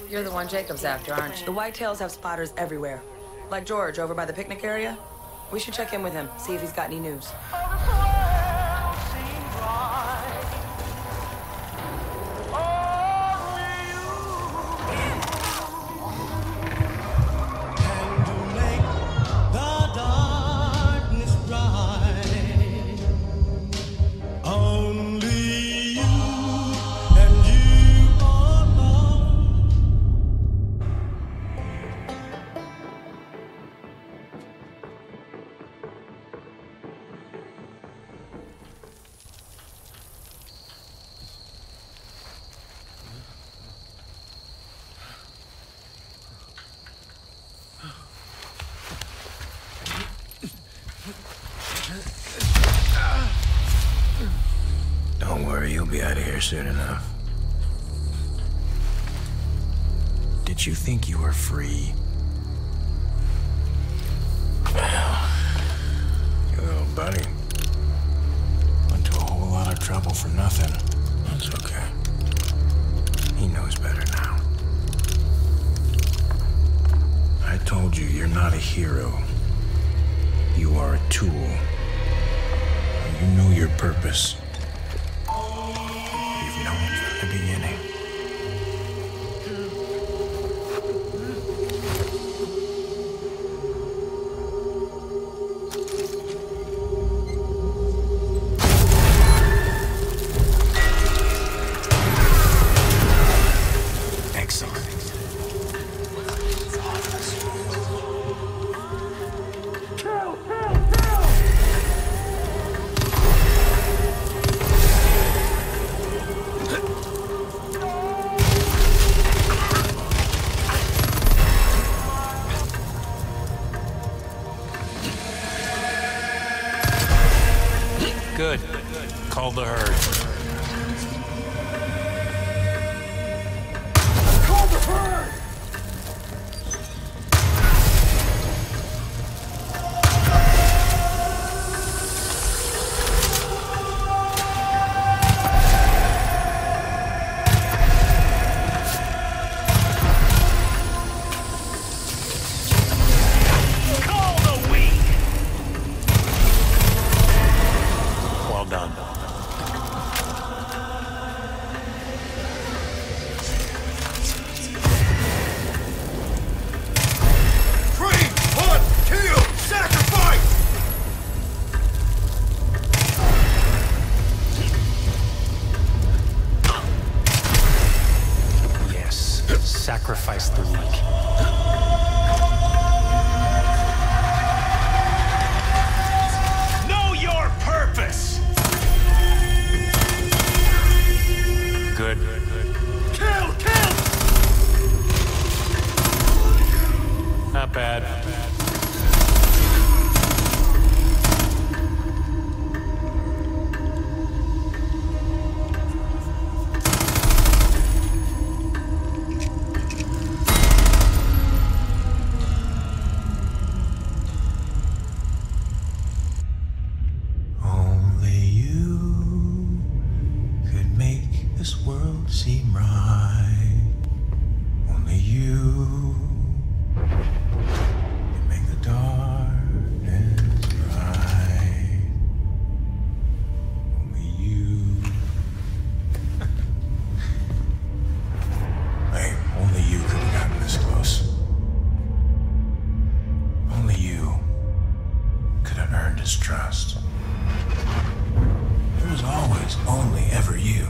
You're the one Jacob's after, aren't you? The Whitetails have spotters everywhere. Like George over by the picnic area. We should check in with him, see if he's got any news. Don't worry, you'll be out of here soon enough. Did you think you were free? Well, your little buddy went to a whole lot of trouble for nothing. That's okay. He knows better now. I told you, you're not a hero. You are a tool. You know your purpose. You've known it from the beginning. Good. Call the herd. Call the herd! Done. Train, hunt, kill, sacrifice! Yes, sacrifice the weak. Good. Kill! Not bad. This world seem right. Only you can make the darkness bright. Only you. Hey, only you could have gotten this close. Only you could have earned his trust. It was always only ever you.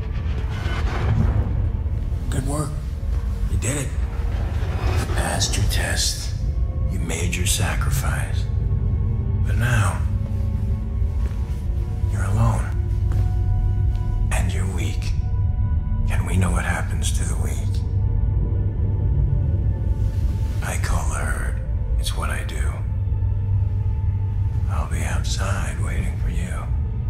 Good work. You did it. You passed your test. You made your sacrifice. But now, you're alone. And you're weak. And we know what happens to the weak. I call the herd. It's what I do. I'll be outside waiting for you.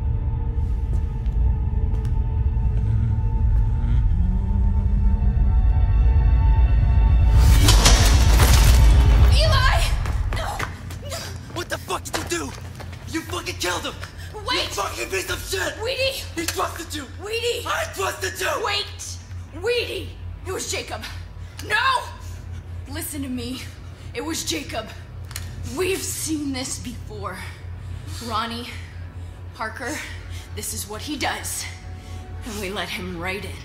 You fucking killed him! Wait! You fucking piece of shit! Weedy! He trusted you! Weedy! I trusted you! Wait! Weedy! It was Jacob. No! Listen to me. It was Jacob. We've seen this before. Ronnie, Parker, this is what he does. And we let him right in.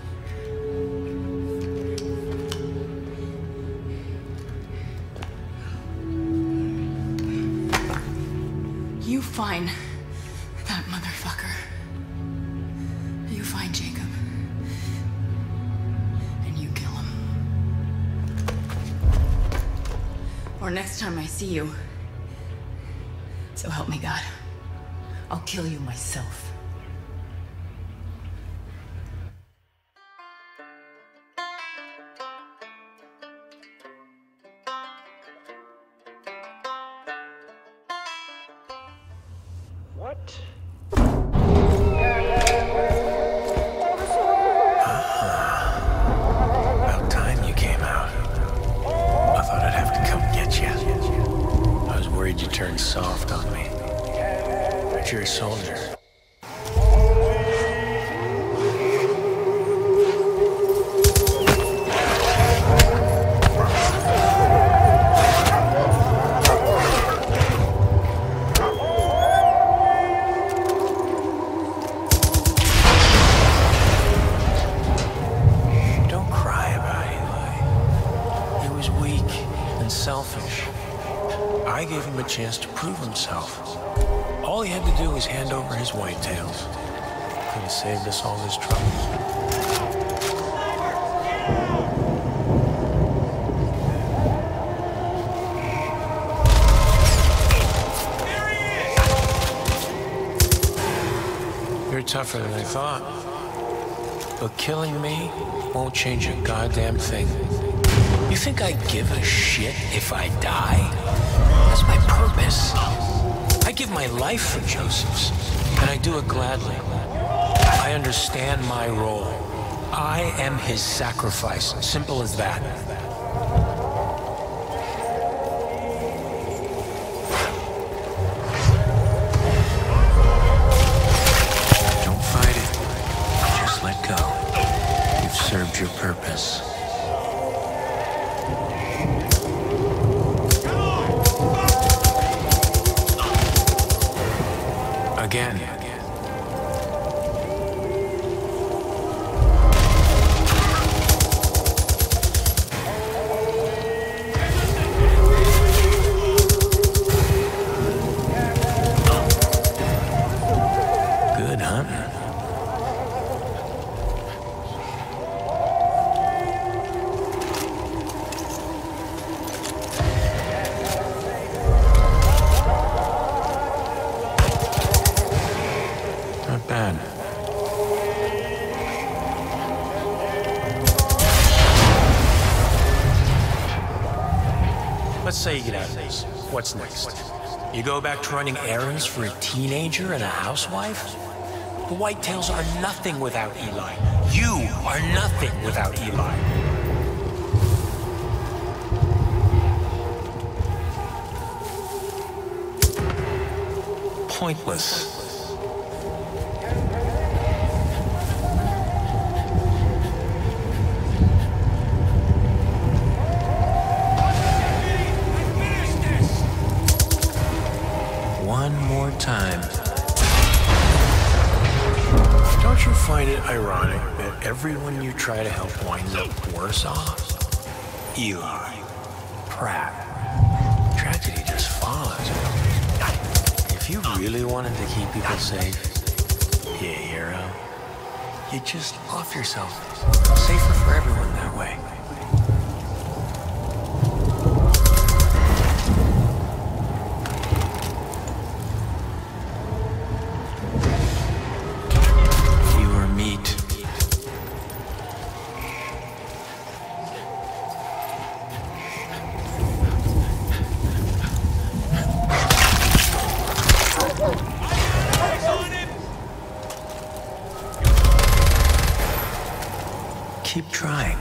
You find that motherfucker. You find Jacob. And you kill him. Or next time I see you, so help me God, I'll kill you myself. What? About time you came out. I thought I'd have to come get you. I was worried you turned soft on me. But you're a soldier. Selfish. I gave him a chance to prove himself. All he had to do was hand over his whitetails. Could have saved us all this trouble. You're tougher than I thought. But killing me won't change a goddamn thing. You think I give a shit if I die? That's my purpose. I give my life for Joseph's, and I do it gladly. I understand my role. I am his sacrifice. Simple as that. Don't fight it. Just let go. You've served your purpose. Again. Good hunting. Not bad. Let's say you get out of this. What's next? You go back to running errands for a teenager and a housewife? The Whitetails are nothing without Eli. You are nothing without Eli. Pointless. One more time. Don't you find it ironic that everyone you try to help winds up worse off? Eli, Pratt, tragedy just follows. If you really wanted to keep people safe, be a hero, you'd just off yourself. Safer for everyone that way. Keep trying.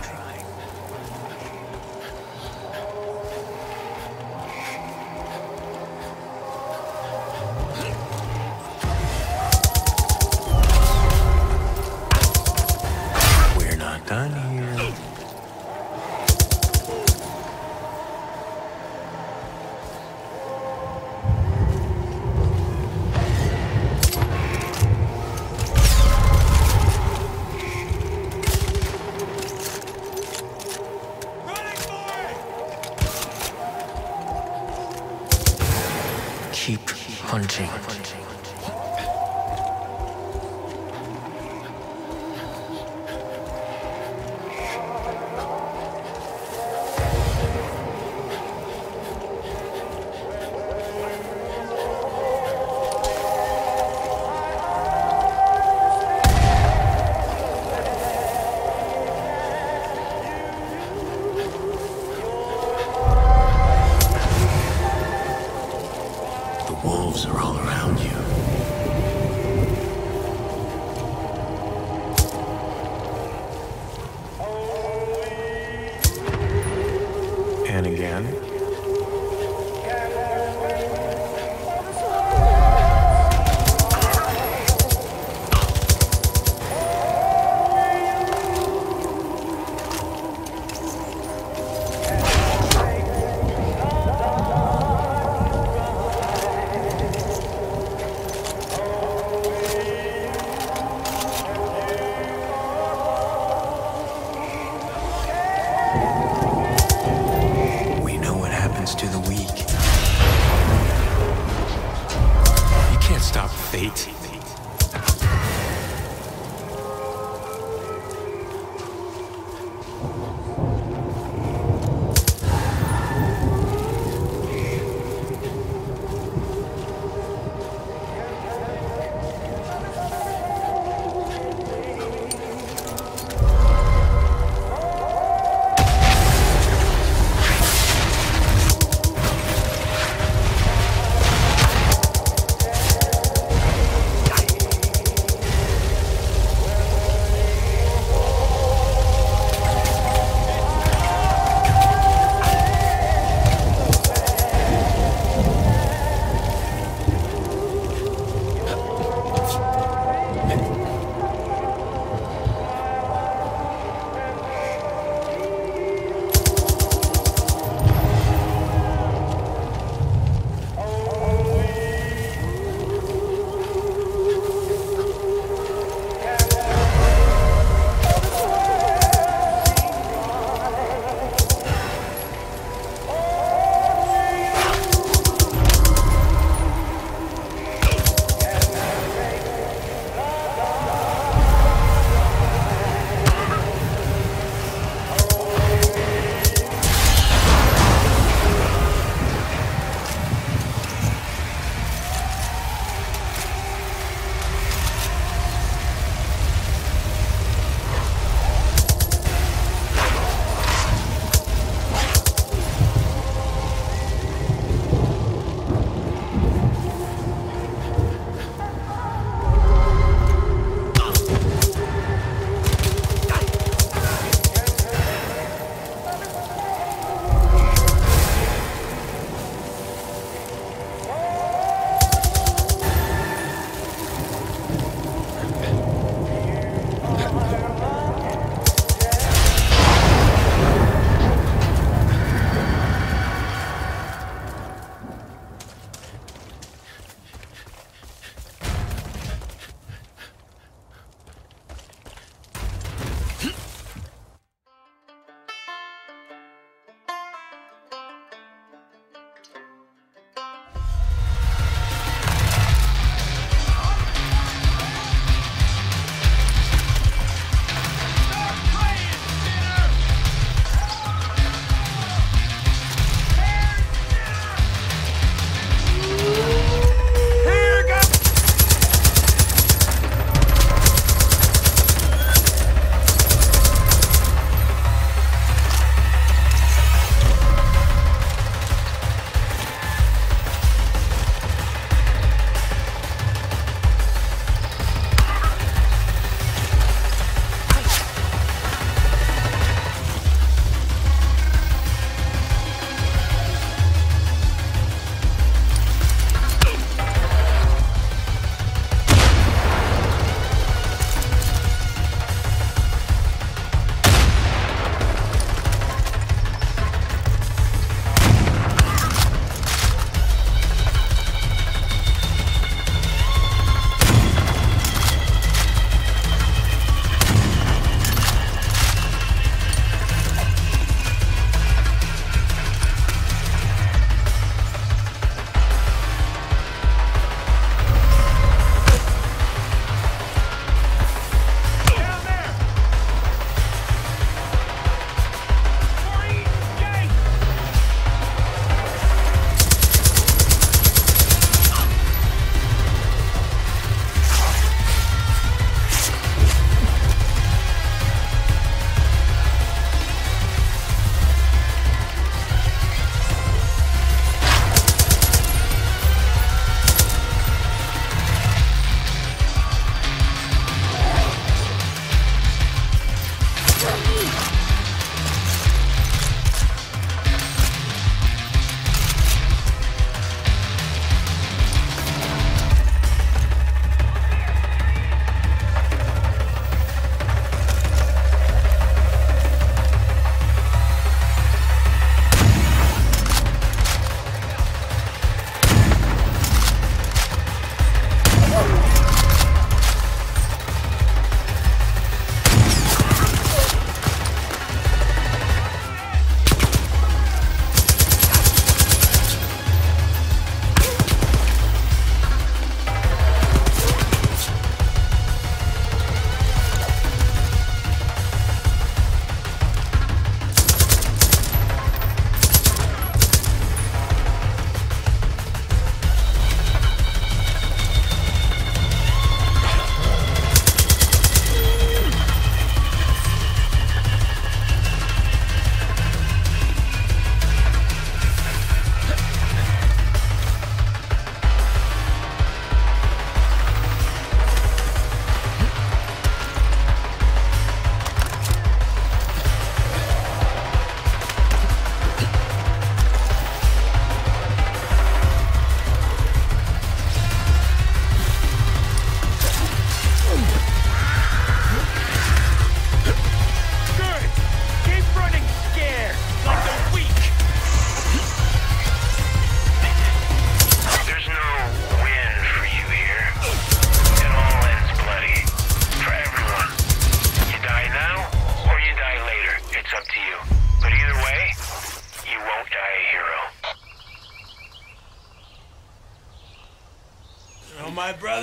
We're not done here. hunting. The wolves are all around you. And again. We know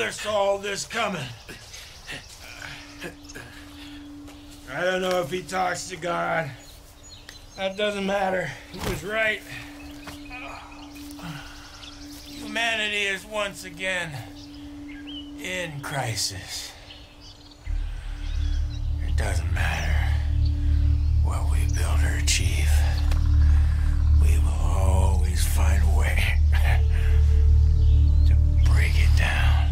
brother saw all this coming. I don't know if he talks to God. That doesn't matter. He was right. Humanity is once again in crisis. It doesn't matter what we build or achieve. We will always find a way to break it down.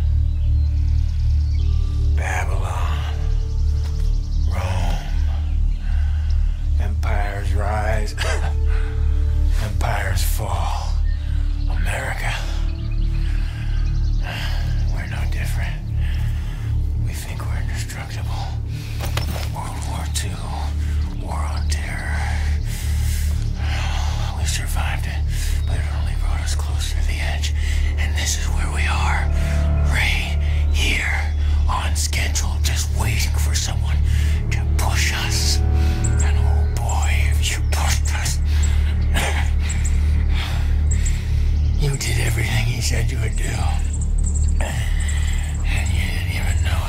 Babylon, Rome, empires rise, empires fall. America, we're no different. We think we're indestructible. World War II, War on Terror. We survived it, but it only brought us closer to the edge. And this is where we are, right here, on schedule, just waiting for someone to push us. And oh boy, if you pushed us. You did everything he said you would do. And you didn't even know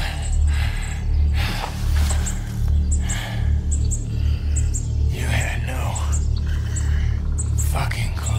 it. You had no fucking clue.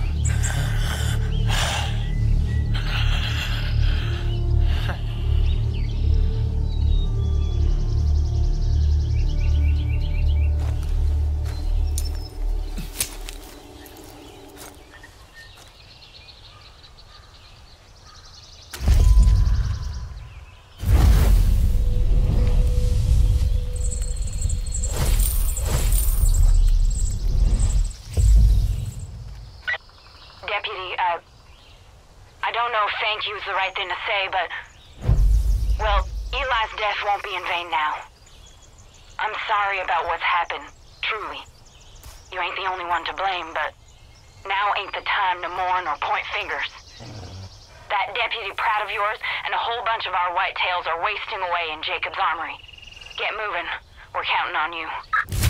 Thank you is the right thing to say, but... well, Eli's death won't be in vain now. I'm sorry about what's happened, truly. You ain't the only one to blame, but... now ain't the time to mourn or point fingers. That Deputy Pratt of yours and a whole bunch of our whitetails are wasting away in Jacob's armory. Get moving. We're counting on you.